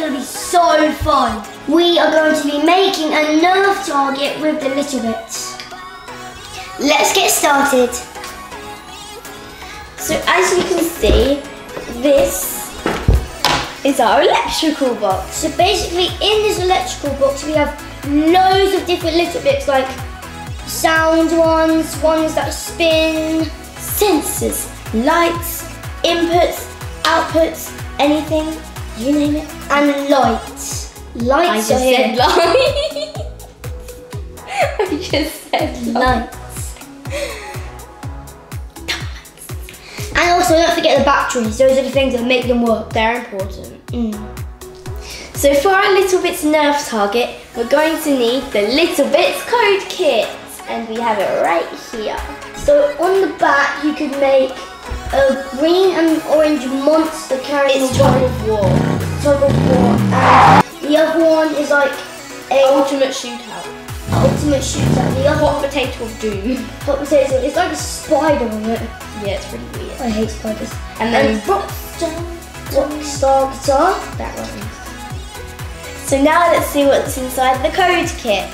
going to be so fun. We are going to be making a Nerf target with the Littlebits. Let's get started. So as you can see, this is our electrical box. So basically in this electrical box we have loads of different Littlebits, like sound ones that spin, Sensors, lights, inputs, outputs, anything, you name it. and lights. Lights I are here. just said lights. Lights. And also don't forget the batteries, those are the things that make them work. They're important. So for our Littlebits Nerf target, we're going to need the Littlebits code kit. And we have it right here. So on the back you could make a green and orange monster carrying It's a tug of war. tug of war, and the other one is like a Ultimate shootout. ultimate shootout. The other Hot potato of doom. hot potato, it's like a spider on it. Yeah, it's pretty weird. I hate spiders. And then Rockstar guitar. that one. So now let's see what's inside the code kit.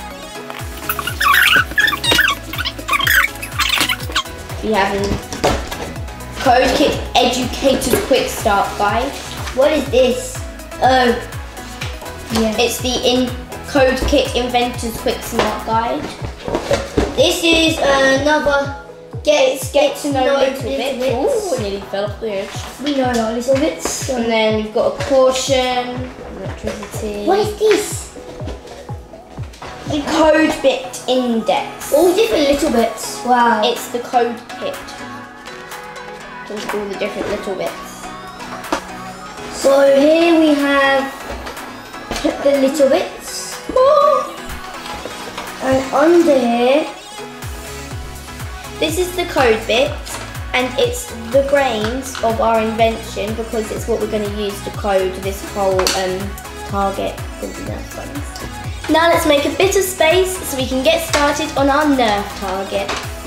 We have a code kit educator's quick start guide. What is this? Oh, yeah. It's the code kit inventor's quick start guide. This is another get to know Littlebits. Ooh, I nearly fell off the edge. We know our Littlebits. And then we've got a caution, electricity. What is this? The code bit index. All different Littlebits. Wow. It's the code kit. With all the different little bits. So here we have the Littlebits. And under here, This is the code bit, and it's the brains of our invention because it's what we're going to use to code this whole target with the Nerf guns. Now let's make a bit of space so we can get started on our Nerf target.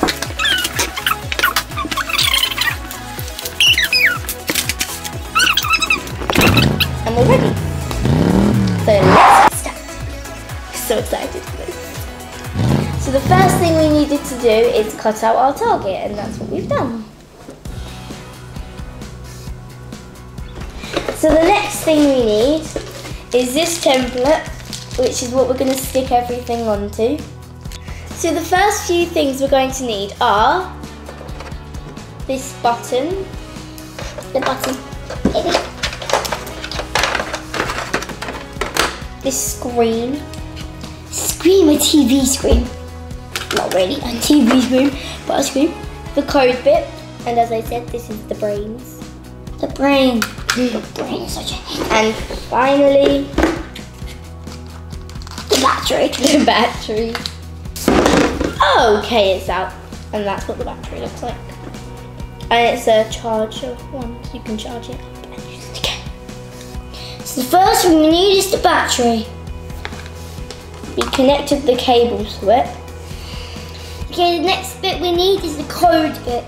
And we're ready. So let's get started. So excited for this. So the first thing we needed to do is cut out our target, and that's what we've done. So the next thing we need is this template, which is what we're going to stick everything onto. So the first few things we're going to need are this button, this screen, a TV screen. Not really a TV screen, but a screen. the code bit, and as I said, this is the brains. The brain. The brain is such a hit. And finally, The battery. the battery. Okay, it's out. And that's what the battery looks like. And it's a charger one, so you can charge it up and use it again. So the first thing we need is the battery. We connected the cable to it. Okay, the next bit we need is the code bit.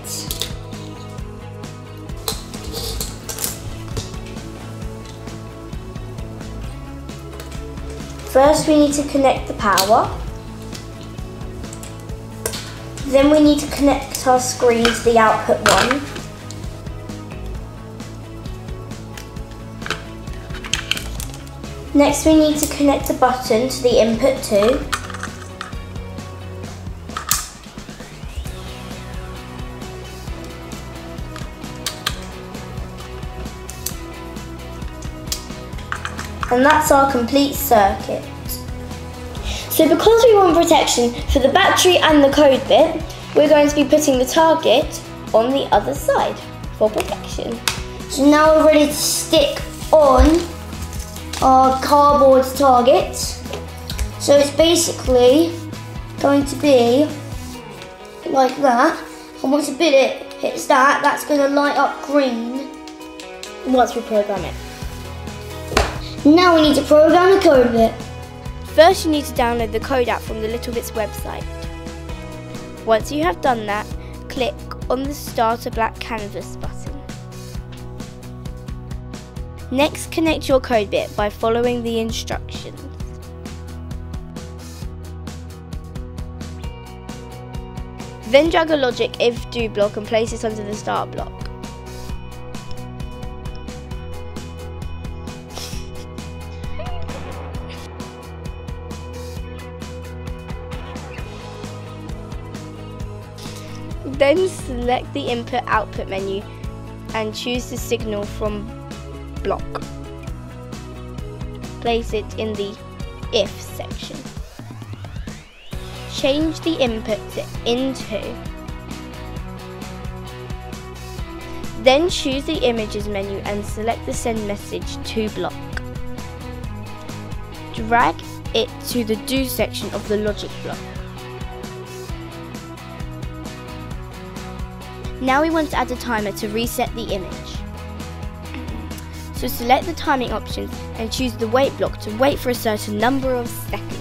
First we need to connect the power. Then we need to connect our screen to the output one. Next we need to connect the button to the input 2. And that's our complete circuit. So because we want protection for the battery and the code bit, we're going to be putting the target on the other side for protection. So now we're ready to stick on our cardboard target. So it's basically going to be like that. And once the bit hits that, that's going to light up green. Once we program it. Now we need to program the code bit. First you need to download the code app from the Littlebits website. Once you have done that, click on the Start a Black Canvas button. Next, connect your code bit by following the instructions. Then drag a logic if do block and place it under the start block. Then select the input-output menu and choose the signal from block. Place it in the if section. Change the input to into. Then choose the images menu and select the send message to block. Drag it to the do section of the logic block. Now we want to add a timer to reset the image. So select the timing options and choose the wait block to wait for a certain number of seconds.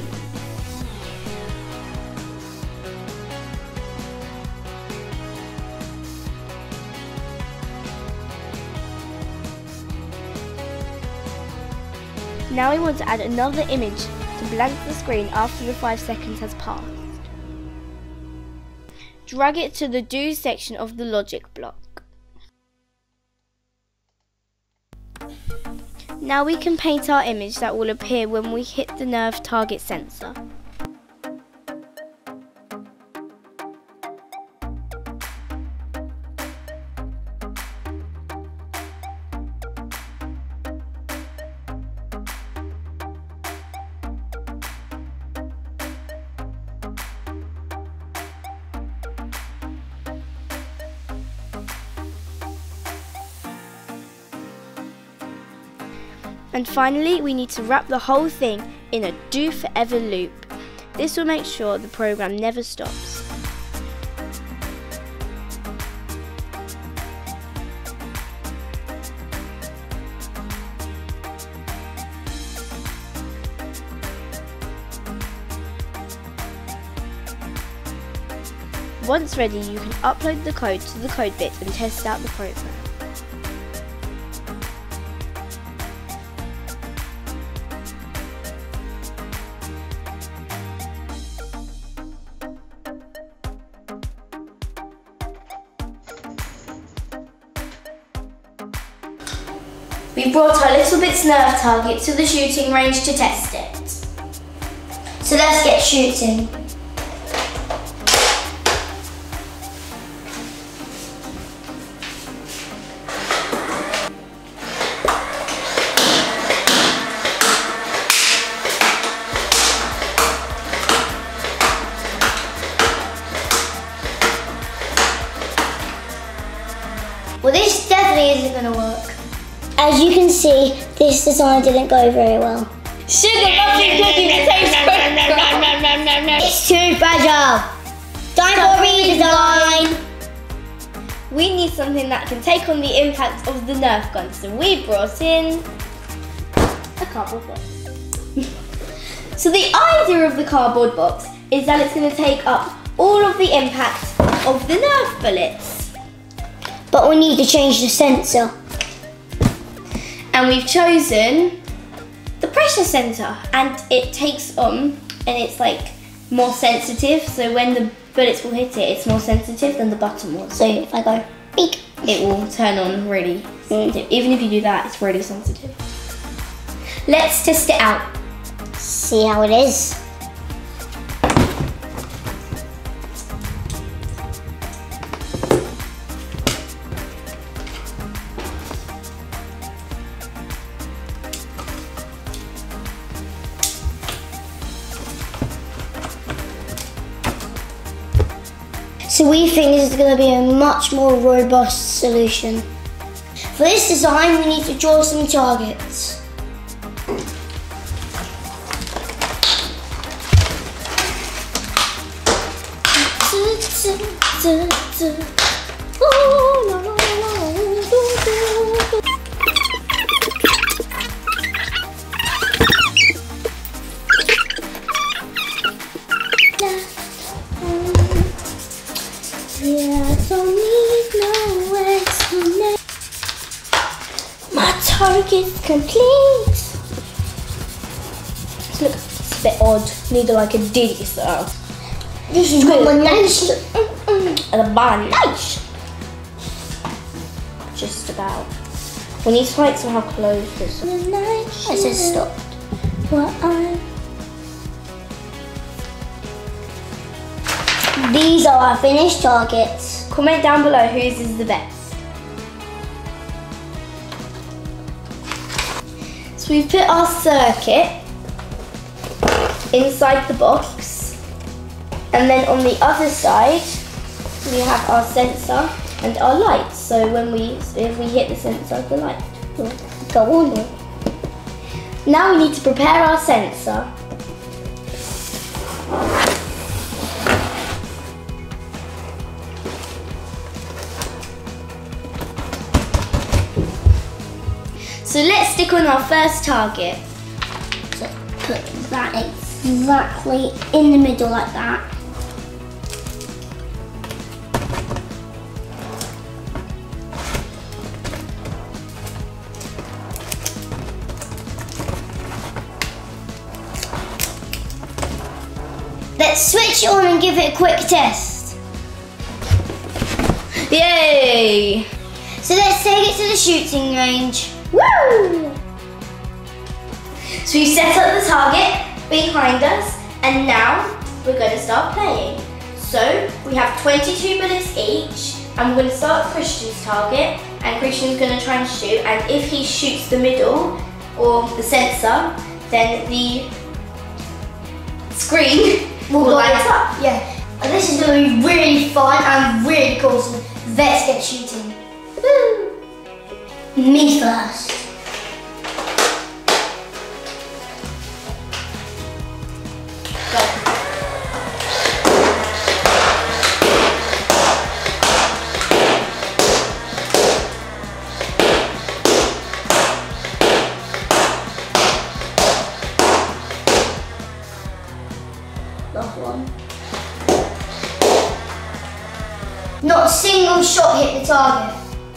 Now we want to add another image to blank the screen after the 5 seconds has passed. Drag it to the do section of the logic block. Now we can paint our image that will appear when we hit the Nerf target sensor. And finally, we need to wrap the whole thing in a do forever loop. This will make sure the program never stops. Once ready, you can upload the code to the code bit and test out the program. We brought our Littlebits Nerf target to the shooting range to test it. So let's get shooting. Well, this definitely isn't going to work. As you can see, this design didn't go very well. Sugar muffin cookies taste good. It's too fragile. Time for redesign. We need something that can take on the impact of the Nerf gun, so we brought in a cardboard box. So the idea of the cardboard box is that it's going to take up all of the impact of the Nerf bullets. But we need to change the sensor. And we've chosen the pressure sensor, and it takes on, and it's like more sensitive, so when the bullets will hit it, it's more sensitive than the button was. So if I go beep, it will turn on really sensitive. Even if you do that, it's really sensitive. Let's test it out. See how it is. So we think this is going to be a much more robust solution. For this design, we need to draw some targets. Target is complete. Look, it's a bit odd. Need like a diddy style. This is what my nice. And a bandage. Just about. We need to make some how close this is. I said stop. These are our finished targets. Comment down below whose is the best. So we've put our circuit inside the box, and then on the other side we have our sensor and our light. So if we hit the sensor, the light will go on. Now we need to prepare our sensor. So let's stick on our first target. So put that exactly in the middle like that. Let's switch it on and give it a quick test. Yay! So let's take it to the shooting range. Woo! So we set up the target behind us, and now we're going to start playing. So we have 22 bullets each, and we're going to start with Christian's target, and Christian's going to try and shoot, and if he shoots the middle or the sensor, then the screen will light up. Yeah, and this is going to be really fun and really cool, so let's get shooting. Woo! Me first. Go. Last one. Not a single shot hit the target.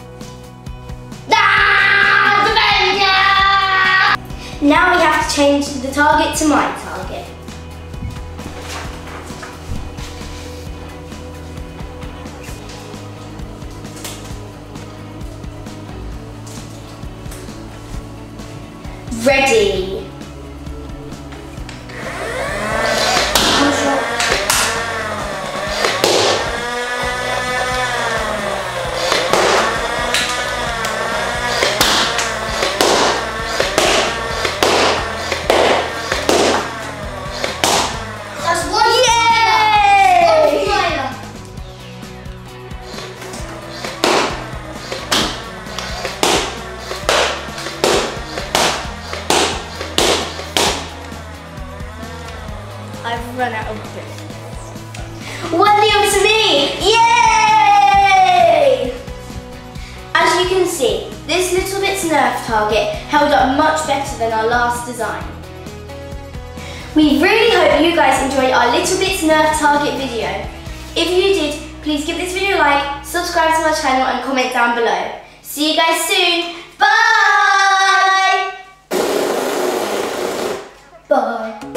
Now we have to change the target to my target. Ready. I've run out of bullets. 1-0 to me! Yay! As you can see, this Littlebits Nerf target held up much better than our last design. We really hope you guys enjoyed our Littlebits Nerf target video. If you did, please give this video a like, subscribe to our channel and comment down below. See you guys soon. Bye! Bye.